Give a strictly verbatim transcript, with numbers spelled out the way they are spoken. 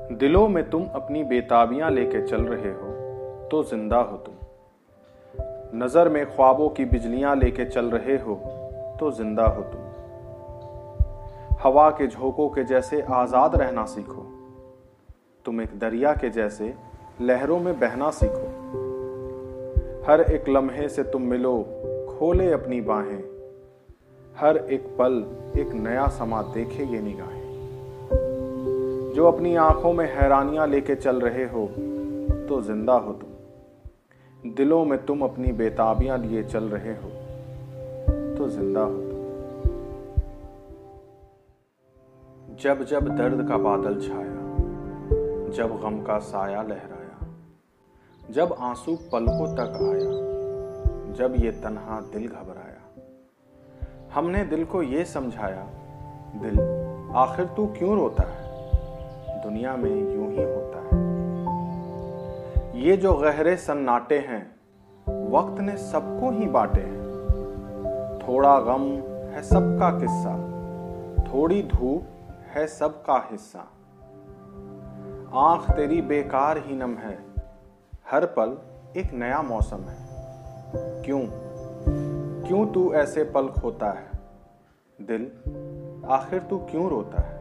दिलों में तुम अपनी बेताबियां लेके चल रहे हो तो जिंदा हो तुम। नजर में ख्वाबों की बिजलियां लेके चल रहे हो तो जिंदा हो तुम। हवा के झोंकों के जैसे आजाद रहना सीखो। तुम एक दरिया के जैसे लहरों में बहना सीखो। हर एक लम्हे से तुम मिलो, खोले अपनी बाहें। हर एक पल एक नया समा देखे ये निगाहें। जो अपनी आंखों में हैरानियां लेके चल रहे हो तो जिंदा हो तुम। दिलों में तुम अपनी बेताबियां लिए चल रहे हो तो जिंदा हो तुम। जब जब दर्द का बादल छाया, जब गम का साया लहराया, जब आंसू पलकों तक आया, जब ये तन्हा दिल घबराया, हमने दिल को ये समझाया, दिल आखिर तू क्यों रोता है, दुनिया में यूं ही होता है। ये जो गहरे सन्नाटे हैं, वक्त ने सबको ही बांटे हैं। थोड़ा गम है सबका किस्सा, थोड़ी धूप है सबका हिस्सा। आंख तेरी बेकार ही नम है, हर पल एक नया मौसम है। क्यों क्यों तू ऐसे पल खोता है, दिल आखिर तू क्यों रोता है।